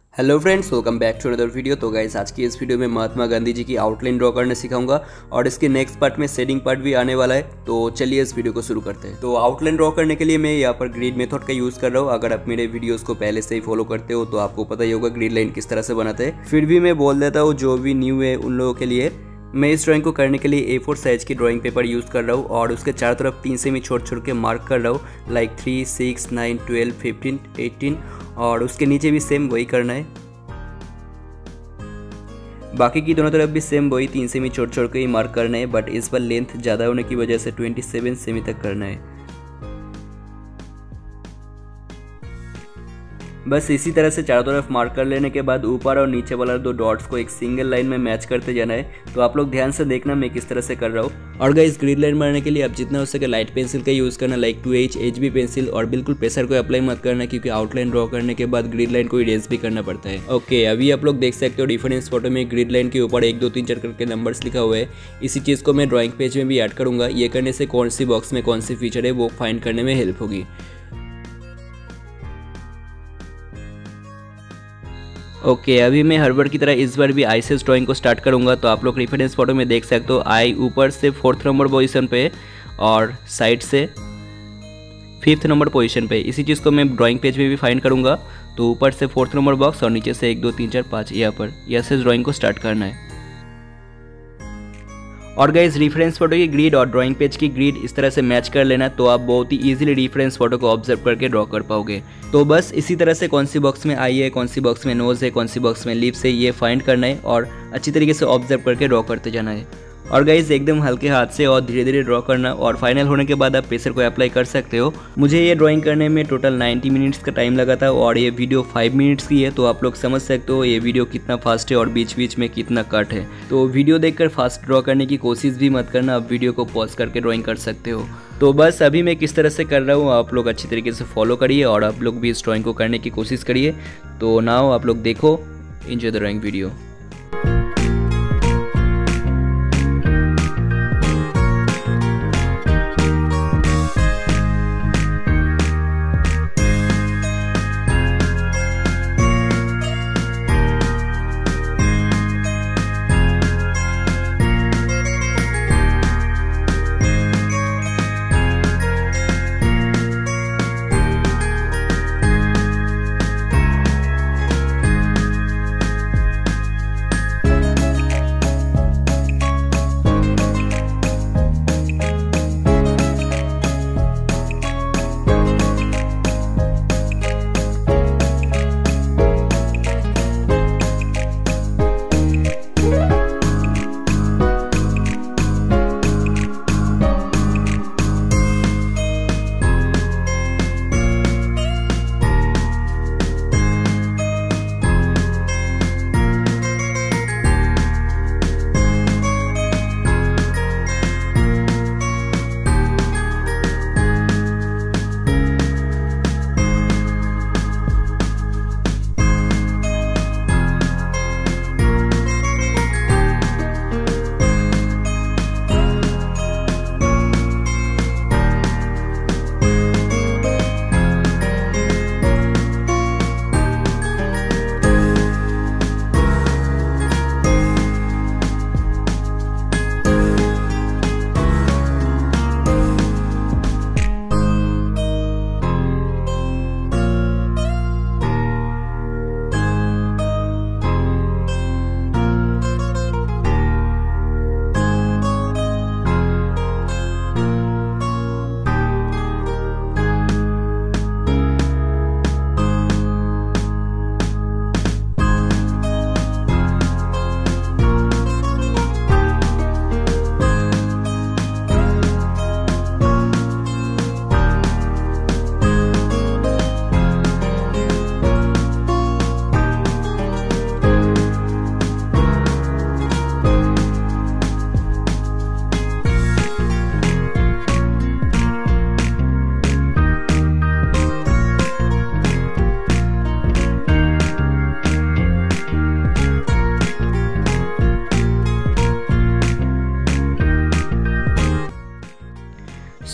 Hello friends, welcome back to another video. तो guys, आज की इस वीडियो में महात्मा गांधी जी की आउटलाइन ड्रॉ करना सिखाऊंगा और इसके नेक्स्ट पार्ट में शेडिंग पार्ट भी आने वाला है। तो चलिए इस वीडियो को शुरू करते हैं। तो आउटलाइन ड्रॉ करने के लिए मैं यहाँ पर ग्रिड मेथड का यूज़ कर रहा हूँ। अगर आप मेरे वीडियोज़ को पहले से ही फॉलो करते हो तो आपको पता ही होगा ग्रिड लाइन किस तरह से बनाते हैं। फिर भी मैं बोल देता हूँ जो भी न्यू है उन लोगों के लिए। मैं इस ड्राइंग को करने के लिए A4 साइज की ड्राइंग पेपर यूज़ कर रहा हूँ और उसके चारों तरफ 3 सेमी छोड़ छोड़ के मार्क कर रहा हूँ, लाइक 3, 6, 9, 12, 15, 18 और उसके नीचे भी सेम वही करना है। बाकी की दोनों तरफ भी सेम वही 3 सेमी छोड़ छोड़ के ही मार्क करना है, बट इस बार लेंथ ज़्यादा होने की वजह से 27 सेमी तक करना है। बस इसी तरह से चारों तरफ मार्क कर लेने के बाद ऊपर और नीचे वाला दो डॉट्स को एक सिंगल लाइन में मैच करते जाना है। तो आप लोग ध्यान से देखना मैं किस तरह से कर रहा हूँ। और गाइस, ग्रिड लाइन बनाने के लिए आप जितना हो सके लाइट पेंसिल का यूज़ करना, लाइक 2H HB पेंसिल, और बिल्कुल प्रेशर को अप्लाई मत करना क्योंकि आउटलाइन ड्रॉ करने के बाद ग्रिड लाइन को इरेज भी करना पड़ता है। ओके, अभी आप लोग देख सकते हो रेफरेंस फोटो में ग्रिड लाइन के ऊपर 1 2 3 4 करके नंबर्स लिखा हुआ है। इसी चीज़ को मैं ड्रॉइंग पेज में भी ऐड करूँगा। ये करने से कौन सी बॉक्स में कौन सी फीचर है वो फाइंड करने में हेल्प होगी। ओके, अभी मैं हर बार की तरह इस बार भी आई से ड्राइंग को स्टार्ट करूंगा। तो आप लोग रेफरेंस फोटो में देख सकते हो, आई ऊपर से 4th नंबर पोजीशन पे और साइड से 5th नंबर पोजीशन पे। इसी चीज़ को मैं ड्राइंग पेज में भी फाइंड करूंगा। तो ऊपर से 4th नंबर बॉक्स और नीचे से 1 2 3 4 5 यहाँ पर ऐसे ड्राइंग को स्टार्ट करना है। और गाइस, रेफरेंस फोटो की ग्रिड और ड्राइंग पेज की ग्रिड इस तरह से मैच कर लेना, तो आप बहुत ही इजीली रेफरेंस फोटो को ऑब्जर्व करके ड्रॉ कर पाओगे। तो बस इसी तरह से कौन सी बॉक्स में आई है, कौन सी बॉक्स में नोज है, कौन सी बॉक्स में लिप्स है, ये फाइंड करना है और अच्छी तरीके से ऑब्जर्व करके ड्रॉ करते जाना है। और गाइस, एकदम हल्के हाथ से और धीरे धीरे ड्रॉ करना, और फाइनल होने के बाद आप प्रेशर को अप्लाई कर सकते हो। मुझे ये ड्राइंग करने में टोटल 90 मिनट्स का टाइम लगा था और ये वीडियो 5 मिनट्स की है। तो आप लोग समझ सकते हो ये वीडियो कितना फास्ट है और बीच बीच में कितना कट है। तो वीडियो देखकर फास्ट ड्रॉ करने की कोशिश भी मत करना, आप वीडियो को पॉज करके ड्राइंग कर सकते हो। तो बस अभी मैं किस तरह से कर रहा हूँ आप लोग अच्छी तरीके से फॉलो करिए और आप लोग भी इस ड्राइंग को करने की कोशिश करिए। तो नाउ आप लोग देखो, enjoy the drawing video.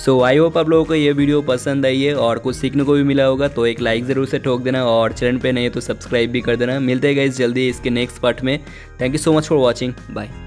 So I hope आप लोगों को ये वीडियो पसंद आई है और कुछ सीखने को भी मिला होगा, तो एक लाइक ज़रूर से ठोक देना और चैनल पे नहीं है तो सब्सक्राइब भी कर देना। मिलते हैं गाइस जल्दी इसके नेक्स्ट पार्ट में। Thank you so much for watching, bye.